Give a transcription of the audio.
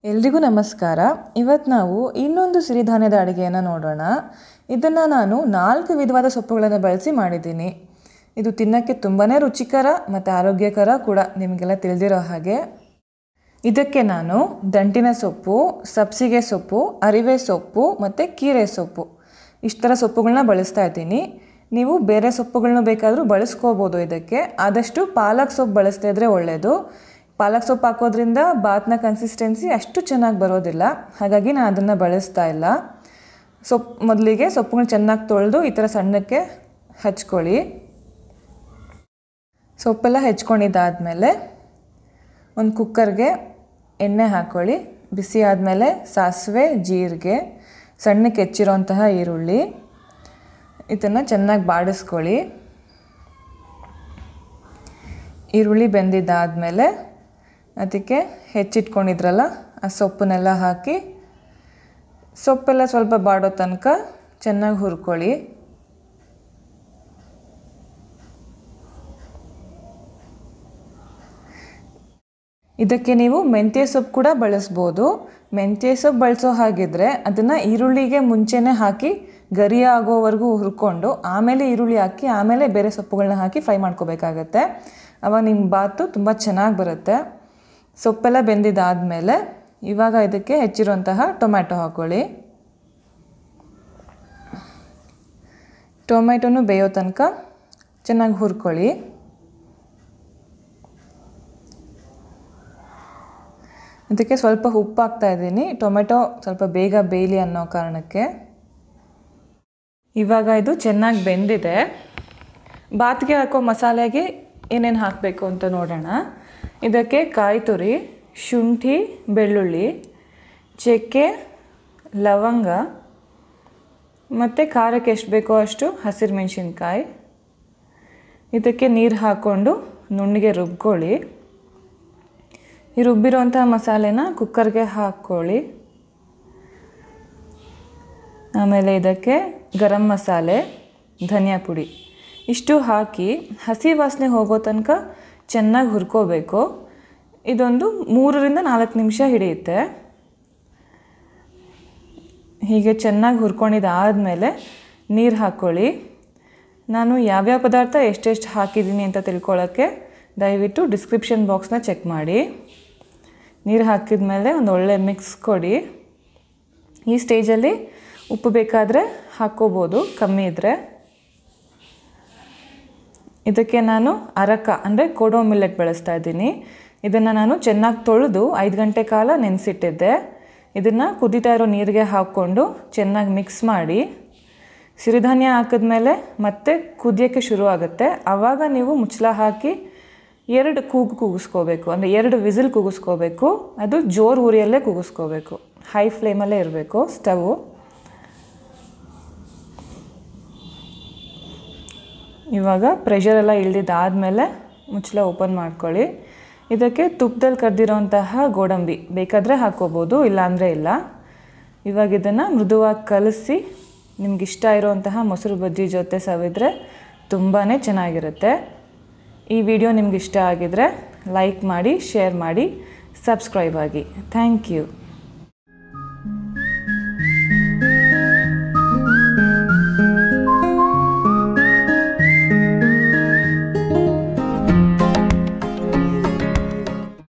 ಎಲ್ರಿಗೂ ನಮಸ್ಕಾರ. ಇವತ್ತು ನಾವು ಇನ್ನೊಂದು ಸಿರಿಧಾನ್ಯದ ಅಡುಗೆಯನ್ನು ನೋಡೋಣ. ಇದನ್ನು ನಾನು 4 ವಿಧವಾದ ಸೊಪ್ಪುಗಳನ್ನು ಬಳಸಿ ಮಾಡಿದ್ದೀನಿ. ಇದು ತಿನ್ನೋಕ್ಕೆ ತುಂಬಾ ರುಚಿಕರ ಮತ್ತು ಆರೋಗ್ಯಕರ ಕೂಡ, ನಿಮಗೆಲ್ಲ ತಿಳಿದಿರೋ ಹಾಗೆ. ಇದಕ್ಕೆ ನಾನು ದಂಟಿನ ಸೊಪ್ಪು, ಸಬ್ಸಿಗೆ ಸೊಪ್ಪು, ಹರಿವೆ ಸೊಪ್ಪು ಮತ್ತು ಕೀರೆ ಸೊಪ್ಪು ಇಷ್ಟರ ಸೊಪ್ಪುಗಳನ್ನ ಬಳಸ್ತಾ ಇದ್ದೀನಿ. ನೀವು ಬೇರೆ ಸೊಪ್ಪುಗಳನ್ನ ಬೇಕಾದರೂ ಬಳಸ್ಕೋಬೋದು. ಇದಕ್ಕೆ ಆದಷ್ಟು ಪಾಲಕ್ ಸೊಪ್ಪು ಬಳಸ್ತಾ ಇದ್ದರೆ ಒಳ್ಳೆಯದು. ಪಾಲಕ್ ಸೊಪ್ಪು ಹಾಕೋದ್ರಿಂದ ಬಾತ್ನ ಕನ್ಸಿಸ್ಟೆನ್ಸಿ ಅಷ್ಟು ಚೆನ್ನಾಗಿ ಬರೋದಿಲ್ಲ, ಹಾಗಾಗಿ ನಾನು ಅದನ್ನು ಬಳಸ್ತಾ ಇಲ್ಲ. ಮೊದಲಿಗೆ ಸೊಪ್ಪುಗಳನ್ನ ಚೆನ್ನಾಗಿ ತೊಳೆದು ಈ ಥರ ಸಣ್ಣಕ್ಕೆ ಹಚ್ಕೊಳ್ಳಿ. ಸೊಪ್ಪೆಲ್ಲ ಹೆಚ್ಕೊಂಡಿದ್ದಾದಮೇಲೆ ಒಂದು ಕುಕ್ಕರ್ಗೆ ಎಣ್ಣೆ ಹಾಕ್ಕೊಳ್ಳಿ. ಬಿಸಿ ಆದಮೇಲೆ ಸಾಸಿವೆ, ಜೀರಿಗೆ, ಸಣ್ಣಕ್ಕೆ ಹೆಚ್ಚಿರೋಂತಹ ಈರುಳ್ಳಿ ಇದನ್ನು ಚೆನ್ನಾಗಿ ಬಾಡಿಸ್ಕೊಳ್ಳಿ. ಈರುಳ್ಳಿ ಬೆಂದಿದ್ದಾದಮೇಲೆ ಅದಕ್ಕೆ ಹೆಚ್ಚಿಟ್ಕೊಂಡಿದ್ರಲ್ಲ ಆ ಸೊಪ್ಪನ್ನೆಲ್ಲ ಹಾಕಿ ಸೊಪ್ಪೆಲ್ಲ ಸ್ವಲ್ಪ ಬಾಡೋ ತನಕ ಚೆನ್ನಾಗಿ ಹುರ್ಕೊಳ್ಳಿ. ಇದಕ್ಕೆ ನೀವು ಮೆಂತ್ಯ ಸೊಪ್ಪು ಕೂಡ ಬಳಸ್ಬೋದು. ಮೆಂತ್ಯ ಸೊಪ್ಪು ಬಳಸೋ ಹಾಗಿದ್ರೆ ಅದನ್ನು ಈರುಳ್ಳಿಗೆ ಮುಂಚೆನೇ ಹಾಕಿ ಗರಿ ಆಗೋವರೆಗೂ ಹುರ್ಕೊಂಡು ಆಮೇಲೆ ಈರುಳ್ಳಿ ಹಾಕಿ ಆಮೇಲೆ ಬೇರೆ ಸೊಪ್ಪುಗಳನ್ನ ಹಾಕಿ ಫ್ರೈ ಮಾಡ್ಕೋಬೇಕಾಗತ್ತೆ. ಆವಾಗ ನಿಮ್ಮ ಬಾತು ತುಂಬ ಚೆನ್ನಾಗಿ ಬರುತ್ತೆ. ಸೊಪ್ಪೆಲ್ಲ ಬೆಂದಿದ್ದಾದಮೇಲೆ ಇವಾಗ ಇದಕ್ಕೆ ಹೆಚ್ಚಿರುವಂತಹ ಟೊಮ್ಯಾಟೊ ಹಾಕ್ಕೊಳ್ಳಿ. ಟೊಮ್ಯಾಟೊನು ಬೇಯೋ ತನಕ ಚೆನ್ನಾಗಿ ಹುರ್ಕೊಳ್ಳಿ. ಇದಕ್ಕೆ ಸ್ವಲ್ಪ ಉಪ್ಪು ಹಾಕ್ತಾ ಇದ್ದೀನಿ, ಟೊಮೆಟೊ ಸ್ವಲ್ಪ ಬೇಗ ಬೇಯಲಿ ಅನ್ನೋ ಕಾರಣಕ್ಕೆ. ಇವಾಗ ಇದು ಚೆನ್ನಾಗಿ ಬೆಂದಿದೆ. ಬಾತ್ಗೆ ಹಾಕೋ ಮಸಾಲೆಗೆ ಏನೇನು ಹಾಕಬೇಕು ಅಂತ ನೋಡೋಣ. ಇದಕ್ಕೆ ಕಾಯಿ ತುರಿ, ಶುಂಠಿ, ಬೆಳ್ಳುಳ್ಳಿ, ಚಕ್ಕೆ, ಲವಂಗ ಮತ್ತು ಖಾರಕ್ಕೆ ಎಷ್ಟು ಬೇಕೋ ಅಷ್ಟು ಹಸಿರು ಮೆಣಸಿನ್ಕಾಯಿ. ಇದಕ್ಕೆ ನೀರು ಹಾಕ್ಕೊಂಡು ನುಣ್ಣಗೆ ರುಬ್ಕೊಳ್ಳಿ. ಈ ರುಬ್ಬಿರೋಂಥ ಮಸಾಲೆನ ಕುಕ್ಕರ್ಗೆ ಹಾಕ್ಕೊಳ್ಳಿ. ಆಮೇಲೆ ಇದಕ್ಕೆ ಗರಂ ಮಸಾಲೆ, ಧನಿಯಾ ಪುಡಿ ಇಷ್ಟು ಹಾಕಿ ಹಸಿ ವಾಸನೆ ಹೋಗೋ ತನಕ ಚೆನ್ನಾಗಿ ಹುರ್ಕೋಬೇಕು. ಇದೊಂದು 3 ರಿಂದ 4 ನಿಮಿಷ ಹಿಡಿಯುತ್ತೆ. ಹೀಗೆ ಚೆನ್ನಾಗಿ ಹುರ್ಕೊಂಡಿದ್ದಾದಮೇಲೆ ನೀರು ಹಾಕ್ಕೊಳ್ಳಿ. ನಾನು ಯಾವ್ಯಾವ ಪದಾರ್ಥ ಎಷ್ಟೆಷ್ಟು ಹಾಕಿದ್ದೀನಿ ಅಂತ ತಿಳ್ಕೊಳ್ಳೋಕ್ಕೆ ದಯವಿಟ್ಟು ಡಿಸ್ಕ್ರಿಪ್ಷನ್ ಬಾಕ್ಸ್ನ ಚೆಕ್ ಮಾಡಿ. ನೀರು ಹಾಕಿದ ಮೇಲೆ ಒಂದು ಒಳ್ಳೆ ಮಿಕ್ಸ್ ಕೊಡಿ. ಈ ಸ್ಟೇಜಲ್ಲಿ ಉಪ್ಪು ಬೇಕಾದರೆ ಹಾಕ್ಕೋಬೋದು, ಕಮ್ಮಿ ಇದ್ದರೆ. ಇದಕ್ಕೆ ನಾನು ಅರಕ ಅಂದರೆ ಕೋಡೋ ಮಿಲ್ಲೆಟ್ ಬಳಸ್ತಾ ಇದ್ದೀನಿ. ಇದನ್ನು ನಾನು ಚೆನ್ನಾಗಿ ತೊಳೆದು 5 ಗಂಟೆ ಕಾಲ ನೆನೆಸಿಟ್ಟಿದ್ದೆ. ಇದನ್ನು ಕುದೀತಾ ಇರೋ ನೀರಿಗೆ ಹಾಕ್ಕೊಂಡು ಚೆನ್ನಾಗಿ ಮಿಕ್ಸ್ ಮಾಡಿ. ಸಿರಿಧಾನ್ಯ ಹಾಕಿದ್ಮೇಲೆ ಮತ್ತೆ ಕುದಿಯೋಕ್ಕೆ ಶುರು ಆಗುತ್ತೆ. ಆವಾಗ ನೀವು ಮುಚ್ಚಳ ಹಾಕಿ 2 ಕೂಗಿಸ್ಕೋಬೇಕು, ಅಂದರೆ 2 ವಿಸಿಲ್ ಕೂಗಿಸ್ಕೋಬೇಕು. ಅದು ಜೋರು ಉರಿಯಲ್ಲೇ ಕೂಗಿಸ್ಕೋಬೇಕು, ಹೈ ಫ್ಲೇಮಲ್ಲೇ ಇರಬೇಕು ಸ್ಟವ್. ಇವಾಗ ಪ್ರೆಷರೆಲ್ಲ ಇಳಿದಿದ್ದಾದಮೇಲೆ ಮುಚ್ಚಳ ಓಪನ್ ಮಾಡ್ಕೊಳ್ಳಿ. ಇದಕ್ಕೆ ತುಪ್ಪದಲ್ಲಿ ಕರೆದಿರೋಂತಹ ಗೋಡಂಬಿ ಬೇಕಾದರೆ ಹಾಕ್ಕೋಬೋದು, ಇಲ್ಲಾಂದರೆ ಇಲ್ಲ. ಇವಾಗ ಇದನ್ನು ಮೃದುವಾಗಿ ಕಲಸಿ ನಿಮಗಿಷ್ಟ ಇರೋಂತಹ ಮೊಸರು ಬಜ್ಜಿ ಜೊತೆ ಸವಿದ್ರೆ ತುಂಬಾ ಚೆನ್ನಾಗಿರುತ್ತೆ. ಈ ವಿಡಿಯೋ ನಿಮ್ಗೆ ಇಷ್ಟ ಆಗಿದರೆ ಲೈಕ್ ಮಾಡಿ, ಶೇರ್ ಮಾಡಿ, ಸಬ್ಸ್ಕ್ರೈಬ್ ಆಗಿ. Thank you.